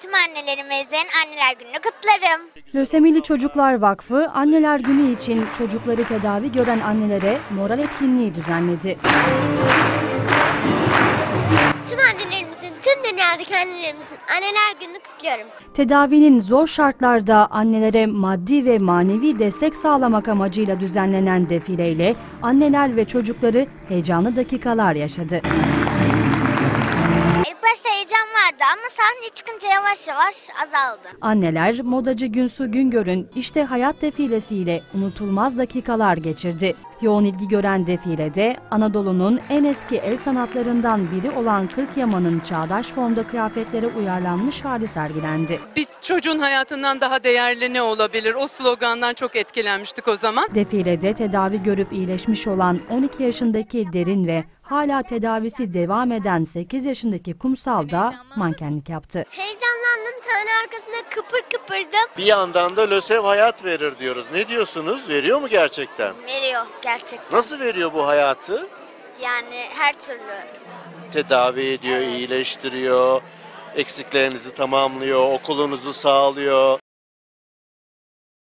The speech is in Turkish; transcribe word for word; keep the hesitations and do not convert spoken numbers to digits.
Tüm annelerimizin Anneler Günü'nü kutlarım. Lösemili Çocuklar Vakfı, Anneler Günü için çocukları tedavi gören annelere moral etkinliği düzenledi. Tüm annelerimizin, tüm dünyadaki annelerimizin Anneler Günü'nü kutluyorum. Tedavinin zor şartlarda annelere maddi ve manevi destek sağlamak amacıyla düzenlenen defileyle anneler ve çocukları heyecanlı dakikalar yaşadı. İlk başta heyecan vardı ama sahneye çıkınca yavaş yavaş azaldı. Anneler, modacı Günsu Güngör'ün İşte Hayat defilesiyle unutulmaz dakikalar geçirdi. Yoğun ilgi gören defilede Anadolu'nun en eski el sanatlarından biri olan kırk yamanın çağdaş formda kıyafetlere uyarlanmış hali sergilendi. Bir çocuğun hayatından daha değerli ne olabilir? O slogandan çok etkilenmiştik o zaman. Defilede tedavi görüp iyileşmiş olan on iki yaşındaki Derin ve hala tedavisi devam eden sekiz yaşındaki Kumsal da mankenlik yaptı. Heyecanlandım, sahne arkasında kıpır kıpırdım. Bir yandan da LÖSEV hayat verir diyoruz. Ne diyorsunuz? Veriyor mu gerçekten? Veriyor gerçekten. Nasıl veriyor bu hayatı? Yani her türlü. Tedavi ediyor, iyileştiriyor, eksiklerinizi tamamlıyor, okulunuzu sağlıyor.